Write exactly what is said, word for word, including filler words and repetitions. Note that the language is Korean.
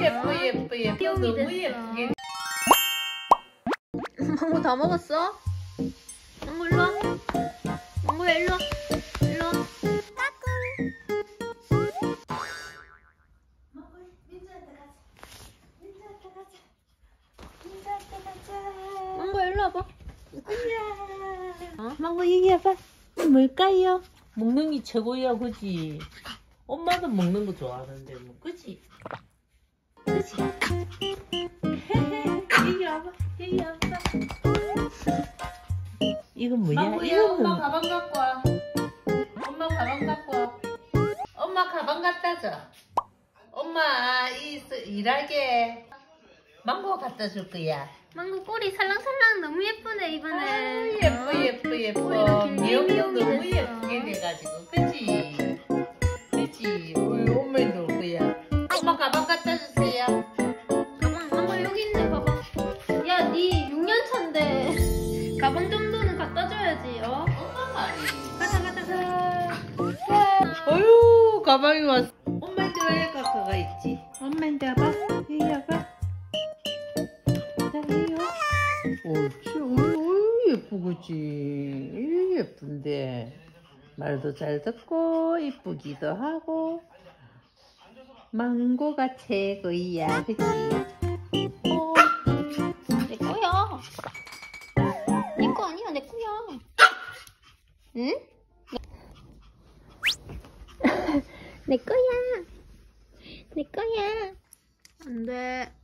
예뻐 예뻐 예뻐 너무 예쁘게. 망고 다 먹었어? 망고 일로 와. 망고야 일로 와. 일로 와. 망고 일로 와봐. 어? 망고 얘기해봐. 뭘까요? 먹는 게 최고야, 그지? 엄마도 먹는 거 좋아하는데, 뭐, 그지? 그지? 얘기해봐, 얘기해봐. 이건 뭐야? 망고야, 이거는... 엄마 가방 갖고 와. 엄마 가방 갖고 와. 엄마 가방 갖다 줘. 엄마 이 일하게 망고 갖다 줄 거야. 망고 꼬리 살랑살랑 너무 예쁘네 이번에. 아, 예뻐 예뻐 예뻐. 꼬리가 미역도 길쭉길쭉이 너무 됐어. 예쁘게 돼가지고, 그지? 그지? 우리 엄마도 올 거야. 엄마 가방 갖다 주세요. 가방 망고 여기 있네 가방. 야, 니 육 년 차인데 가방 정도는 갖다 줘야지. 어? 엄마 말이. 가자 가자 가자. 어휴, 가방이 왔어. 엄마한테 왜 가까가 있지? 엄마한테 와봐. 여기 와봐. 자, 여기 와. 옳지. 어휴, 예쁘겠지. 이리 예쁜데. 말도 잘 듣고, 이쁘기도 하고. 망고가 최고야, 그치? 어, 내 거야. 내 거 아니야, 내 거야. 응? 내 거야. 내 거야. 안 돼.